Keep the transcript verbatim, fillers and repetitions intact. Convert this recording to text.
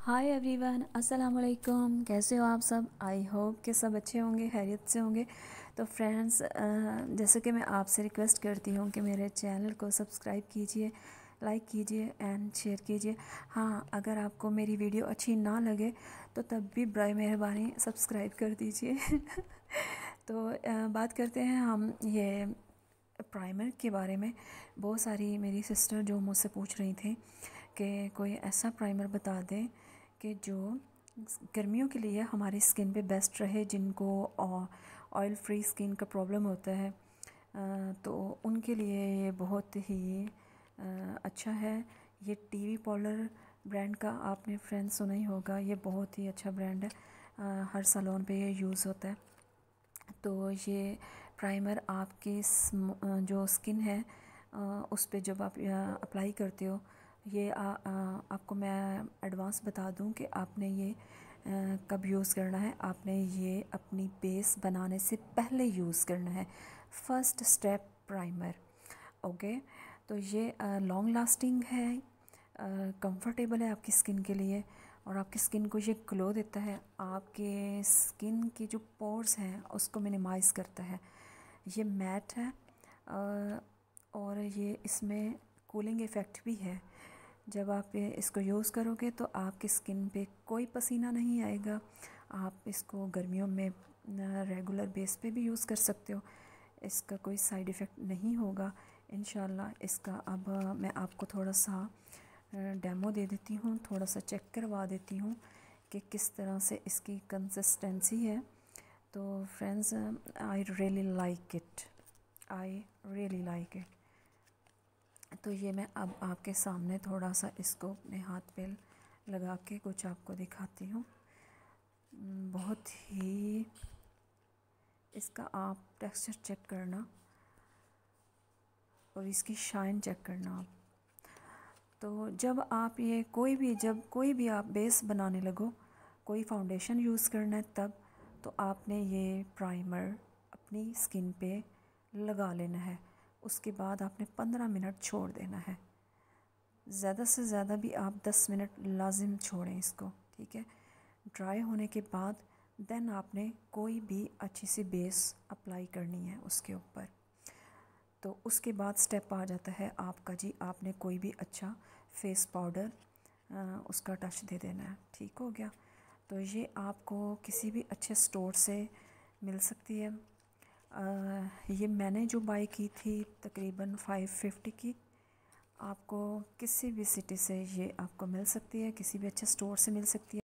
Hi everyone, अस्सलाम वालेकुम। कैसे हो आप सब? आई होप कि सब अच्छे होंगे, खैरियत से होंगे। तो फ्रेंड्स, जैसे कि मैं आपसे रिक्वेस्ट करती हूँ कि मेरे चैनल को सब्सक्राइब कीजिए, लाइक कीजिए एंड शेयर कीजिए। हाँ, अगर आपको मेरी वीडियो अच्छी ना लगे तो तब भी बराए मेहरबानी सब्सक्राइब कर दीजिए। तो आ, बात करते हैं हम ये प्राइमर के बारे में। बहुत सारी मेरी सिस्टर जो मुझसे पूछ रही थी कि कोई ऐसा प्राइमर बता दें कि जो गर्मियों के लिए हमारी स्किन पे बेस्ट रहे, जिनको ऑयल फ्री स्किन का प्रॉब्लम होता है, तो उनके लिए ये बहुत ही अच्छा है। ये टीवी पॉलर ब्रांड का आपने फ्रेंड सुना ही होगा। ये बहुत ही अच्छा ब्रांड है, हर सैलून पे ये यूज़ होता है। तो ये प्राइमर आपकी जो स्किन है उस पर जब आप अप्लाई करते हो, ये आ, आ, आपको मैं एडवांस बता दूं कि आपने ये आ, कब यूज़ करना है। आपने ये अपनी बेस बनाने से पहले यूज़ करना है। First step primer. ओके, तो ये लॉन्ग लास्टिंग है, कंफर्टेबल है आपकी स्किन के लिए, और आपकी स्किन को ये ग्लो देता है। आपके स्किन के जो पोर्स हैं उसको मिनिमाइज़ करता है। ये मैट है और ये इसमें कूलिंग इफ़ेक्ट भी है। जब आप इसको यूज़ करोगे तो आपकी स्किन पे कोई पसीना नहीं आएगा। आप इसको गर्मियों में रेगुलर बेस पे भी यूज़ कर सकते हो। इसका कोई साइड इफ़ेक्ट नहीं होगा इंशाल्लाह। इसका अब मैं आपको थोड़ा सा डेमो दे देती हूँ, थोड़ा सा चेक करवा देती हूँ कि किस तरह से इसकी कंसिस्टेंसी है। तो friends, I really like it, I really like it. तो ये मैं अब आपके सामने थोड़ा सा इसको अपने हाथ पे लगा के कुछ आपको दिखाती हूँ। बहुत ही इसका आप टेक्सचर चेक करना और इसकी शाइन चेक करना आप। तो जब आप ये कोई भी जब कोई भी आप बेस बनाने लगो, कोई फाउंडेशन यूज़ करना है, तब तो आपने ये प्राइमर अपनी स्किन पे लगा लेना है। उसके बाद आपने पंद्रह मिनट छोड़ देना है। ज़्यादा से ज़्यादा भी आप दस मिनट लाजिम छोड़ें इसको, ठीक है। ड्राई होने के बाद देन आपने कोई भी अच्छी सी बेस अप्लाई करनी है उसके ऊपर। तो उसके बाद स्टेप आ जाता है आपका जी, आपने कोई भी अच्छा फेस पाउडर उसका टच दे देना है। ठीक हो गया। तो ये आपको किसी भी अच्छे स्टोर से मिल सकती है। आ, ये मैंने जो बाय की थी तकरीबन फाइव फिफ्टी की। आपको किसी भी सिटी से ये आपको मिल सकती है, किसी भी अच्छे स्टोर से मिल सकती है।